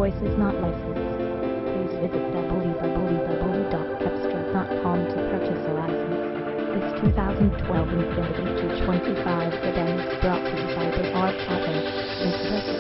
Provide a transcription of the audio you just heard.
voice is not licensed. Please visit www.cepstral.com to purchase a license. This 2012 Infiniti Q25 sedan is brought to you by Big Art Auto. Visit us